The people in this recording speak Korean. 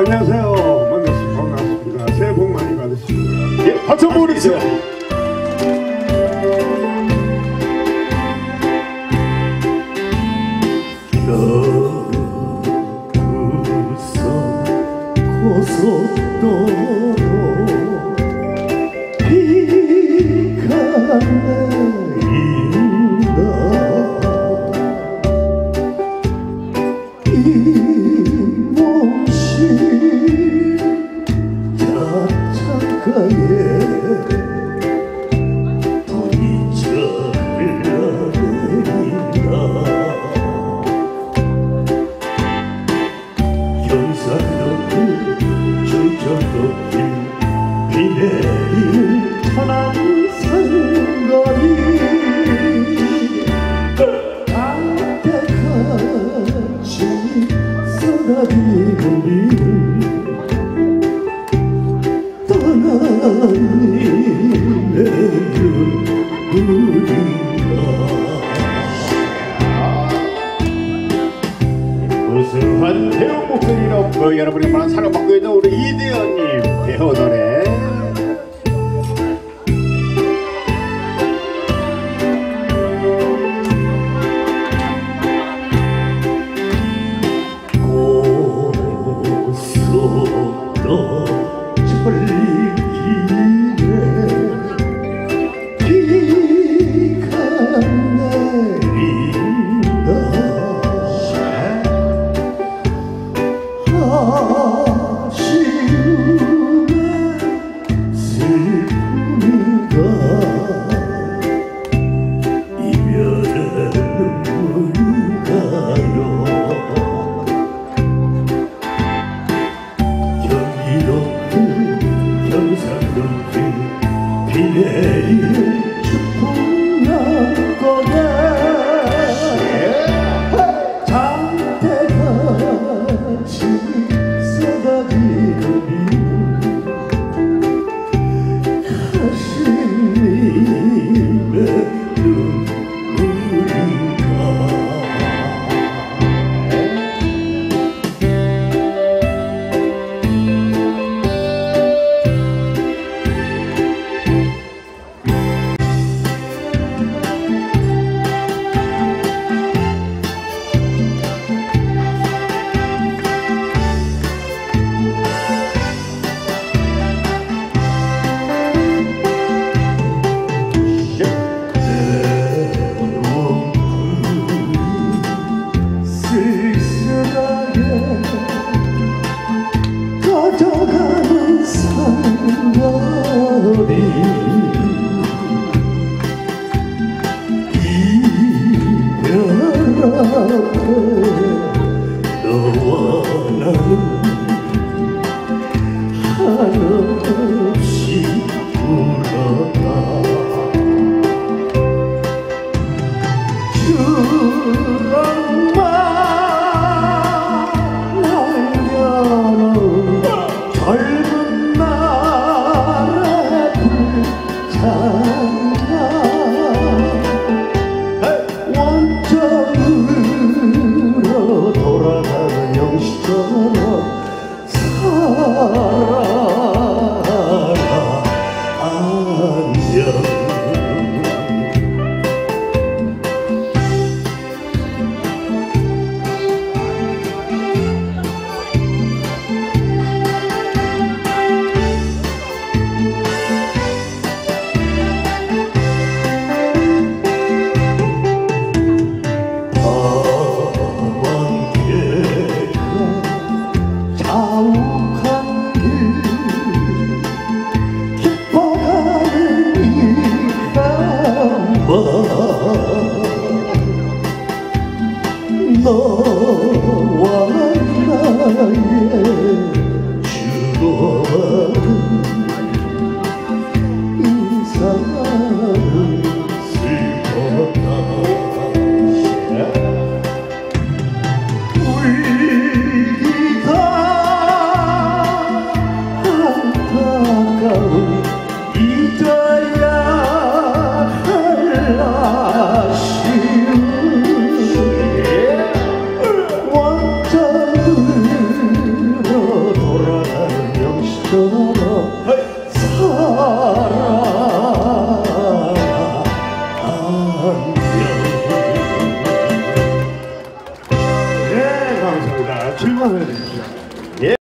안녕하세요. 만나서 반갑습니다. 새해 복 많이 받으시고요. 예, 박수 한번 보내주세요. 고속도로 비가 내린다. 이 몸시 자창가에 부딪혀 흘러내린다. 경상도 충청도길 비 내리는 천안 산거리 안때같이 쏟아지는 비를 떠나니 눈물인가. 우승한 배우 목소리로 여러분이 많은 사랑받고 있는 우리 이대현님 배우 노래 고속도 천리길에 비가 내린다. 아쉬움에 슬픔인가. 이별의 눈물인가요. 경기도 경상도 비 내리는 축풍양곡에 장대같이 쏟아지는 비 가슴님의 눈물인가. 쓸쓸하게 가져가는 상거리 이별 앞에 너와 나는 한없이 울었다. 추억만 남겨놓은 젊은 날의 불장난 원점으로 돌아가는 영시처럼 살아라. 안녕. 사랑하며 네, 감사합니다. 즐거운 하루 되십시오.